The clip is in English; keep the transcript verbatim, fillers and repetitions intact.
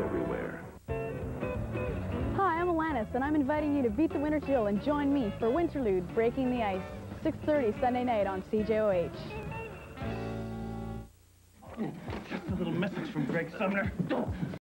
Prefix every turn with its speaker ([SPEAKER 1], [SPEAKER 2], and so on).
[SPEAKER 1] everywhere.
[SPEAKER 2] Hi, I'm Alanis, and I'm inviting you to beat the winter chill and join me for Winterlude, Breaking the Ice, six thirty Sunday night on C J O H.
[SPEAKER 3] Just a little message from Greg Sumner.